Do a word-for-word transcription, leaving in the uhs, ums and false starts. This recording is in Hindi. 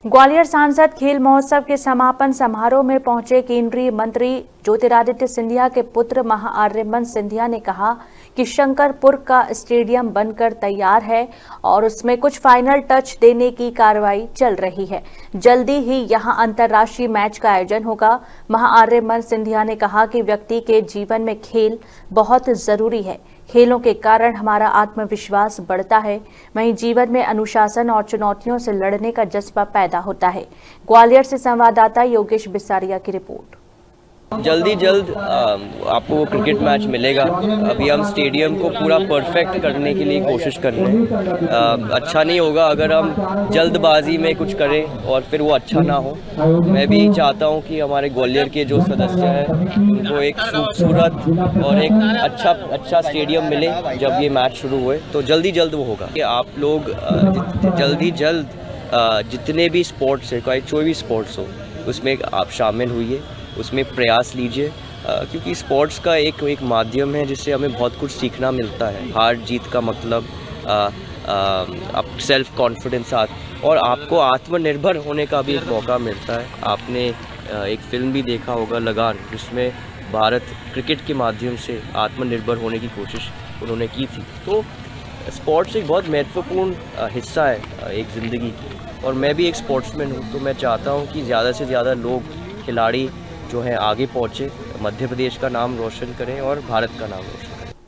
ग्वालियर सांसद खेल महोत्सव के समापन समारोह में पहुंचे केंद्रीय मंत्री ज्योतिरादित्य सिंधिया के पुत्र महाआर्यमन सिंधिया ने कहा कि शंकरपुर का स्टेडियम बनकर तैयार है और उसमें कुछ फाइनल टच देने की कार्रवाई चल रही है। जल्दी ही यहां अंतर्राष्ट्रीय मैच का आयोजन होगा। महाआर्यमन सिंधिया ने कहा कि व्यक्ति के जीवन में खेल बहुत जरूरी है। खेलों के कारण हमारा आत्मविश्वास बढ़ता है, वहीं जीवन में अनुशासन और चुनौतियों से लड़ने का जज्बा पैदा होता है। ग्वालियर से संवाददाता योगेश बिसारिया की रिपोर्ट। जल्दी जल्द आपको क्रिकेट मैच मिलेगा। अभी हम स्टेडियम को पूरा परफेक्ट करने के लिए कोशिश कर रहे हैं। अच्छा नहीं होगा अगर हम जल्दबाजी में कुछ करें और फिर वो अच्छा ना हो। मैं भी चाहता हूं कि हमारे ग्वालियर के जो सदस्य हैं उनको एक खूबसूरत और एक अच्छा अच्छा स्टेडियम मिले जब ये मैच शुरू हुए, तो जल्दी जल्द वो होगा कि आप लोग जल्दी जल्द जितने भी स्पोर्ट्स है, कोई भी स्पोर्ट्स हो, उसमें आप शामिल हुइए, उसमें प्रयास लीजिए, क्योंकि स्पोर्ट्स का एक एक माध्यम है जिससे हमें बहुत कुछ सीखना मिलता है। हार जीत का मतलब आ, आ, आप सेल्फ कॉन्फिडेंस और आपको आत्मनिर्भर होने का भी एक मौका मिलता है। आपने एक फिल्म भी देखा होगा लगान, जिसमें भारत क्रिकेट के माध्यम से आत्मनिर्भर होने की कोशिश उन्होंने की थी। तो स्पोर्ट्स एक बहुत महत्वपूर्ण हिस्सा है एक ज़िंदगी की, और मैं भी एक स्पोर्ट्समैन हूँ। तो मैं चाहता हूँ कि ज़्यादा से ज़्यादा लोग, खिलाड़ी जो है, आगे पहुँचे, मध्य प्रदेश का नाम रोशन करें और भारत का नाम रोशन करें।